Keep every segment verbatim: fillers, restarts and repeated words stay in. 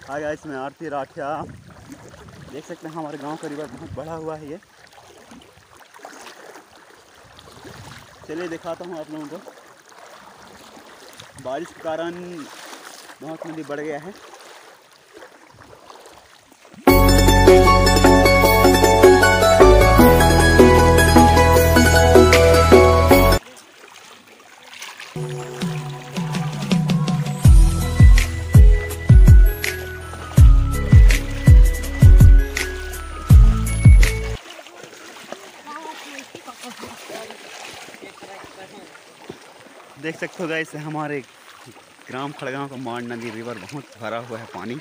Hi guys, मैं आरती राठिया। देख सकते हैं हमारे गांव का रिवर बहुत बड़ा हुआ है। ये चलिए दिखाता हूं आप लोगों को। बारिश के कारण बहुत नदी बढ़ गया है। देख सकते हो गाइस, हमारे ग्राम खड़गांव का मांड नदी रिवर बहुत भरा हुआ है पानी।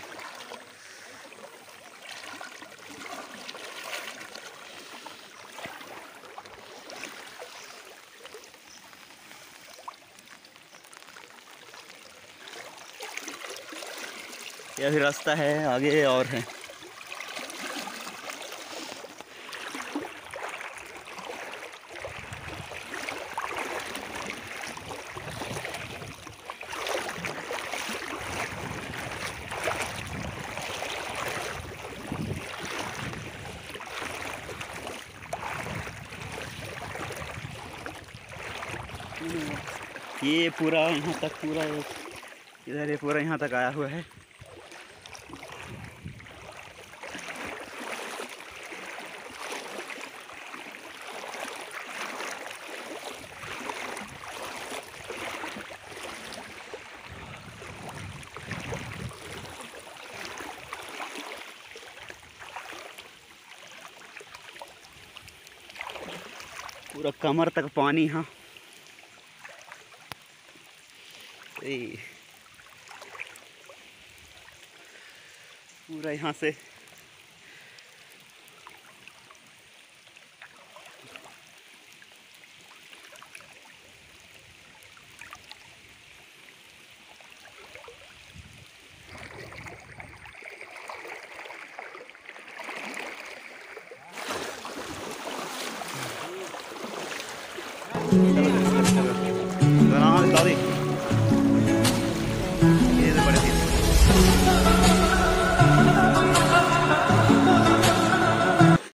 यह भी रास्ता है, आगे और है। ये पूरा यहाँ तक, पूरा इधर ये पूरा यहाँ तक आया हुआ है। पूरा कमर तक पानी। यहाँ पूरा यहाँ से चलो